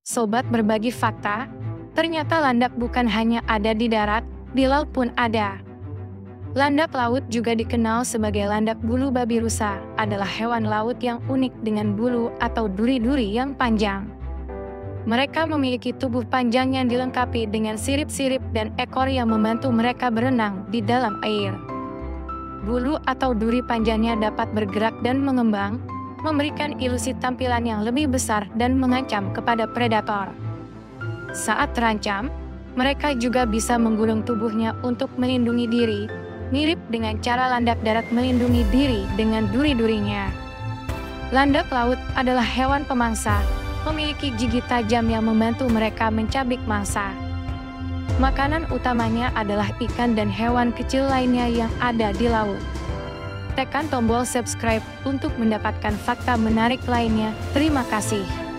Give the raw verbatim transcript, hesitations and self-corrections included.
Sobat berbagi fakta, ternyata landak bukan hanya ada di darat, di laut pun ada. Landak laut juga dikenal sebagai landak bulu babi rusa, adalah hewan laut yang unik dengan bulu atau duri-duri yang panjang. Mereka memiliki tubuh panjang yang dilengkapi dengan sirip-sirip dan ekor yang membantu mereka berenang di dalam air. Bulu atau duri panjangnya dapat bergerak dan mengembang, memberikan ilusi tampilan yang lebih besar dan mengancam kepada predator. Saat terancam, mereka juga bisa menggulung tubuhnya untuk melindungi diri, mirip dengan cara landak darat melindungi diri dengan duri-durinya. Landak laut adalah hewan pemangsa, memiliki gigi tajam yang membantu mereka mencabik mangsa. Makanan utamanya adalah ikan dan hewan kecil lainnya yang ada di laut. Tekan tombol subscribe untuk mendapatkan fakta menarik lainnya. Terima kasih.